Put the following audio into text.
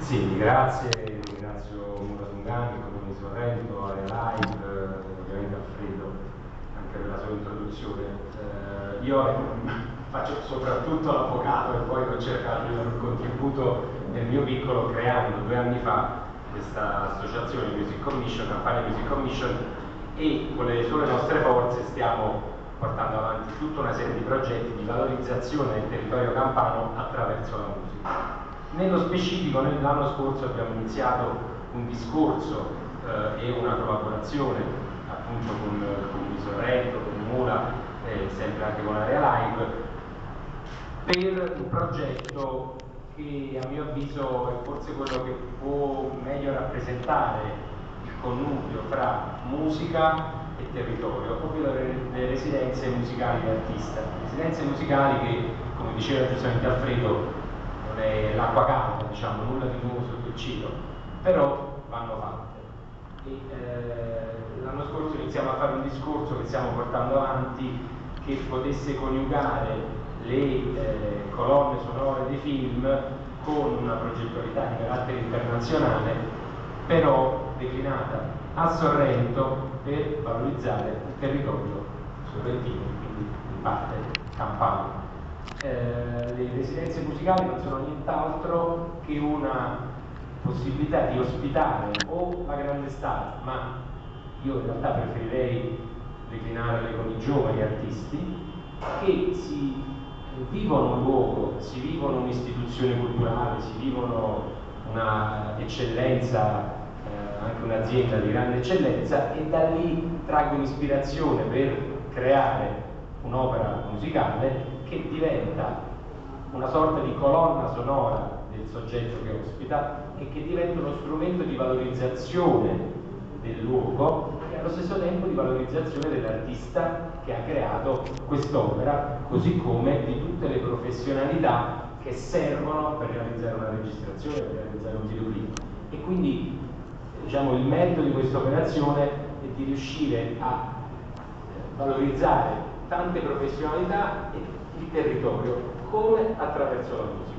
Sì, grazie, ringrazio Mura Sungani, il Comune di Sorrento, Area Live, ovviamente Alfredo anche per la sua introduzione. Io faccio soprattutto l'avvocato e poi ho cercato di dare un contributo nel mio piccolo creando 2 anni fa questa associazione Music Commission, Campania Music Commission, e con le sole nostre forze stiamo portando avanti tutta una serie di progetti di valorizzazione del territorio campano attraverso la musica. Nello specifico noi l'anno scorso abbiamo iniziato un discorso e una collaborazione appunto con il Comune di Sorrento, con Mura, sempre anche con Area Live, per un progetto che a mio avviso è forse quello che può meglio rappresentare il connubio fra musica e territorio, proprio le residenze musicali dell'artista. Residenze musicali che, come diceva giustamente Alfredo, non è l'acqua calda, diciamo, nulla di nuovo sotto il cielo, però vanno fatte. L'anno scorso iniziamo a fare un discorso che stiamo portando avanti che potesse coniugare le colonne sonore dei film con una progettualità di carattere internazionale, però declinata a Sorrento per valorizzare il territorio sorrentino, quindi in parte campano. Le residenze musicali non sono nient'altro che una possibilità di ospitare o la grande star, ma io in realtà preferirei declinarle con i giovani artisti che si vivono un luogo, si vivono un'istituzione culturale, si vivono una eccellenza, anche un'azienda di grande eccellenza, e da lì traggono ispirazione per creare un'opera musicale che diventa una sorta di colonna sonora del soggetto che ospita e che diventa uno strumento di valorizzazione del luogo e allo stesso tempo di valorizzazione dell'artista che ha creato quest'opera, così come di tutte le professionalità che servono per realizzare una registrazione, per realizzare un videoclip. E quindi diciamo, il merito di questa operazione è di riuscire a valorizzare tante professionalità e il territorio come attraverso la musica.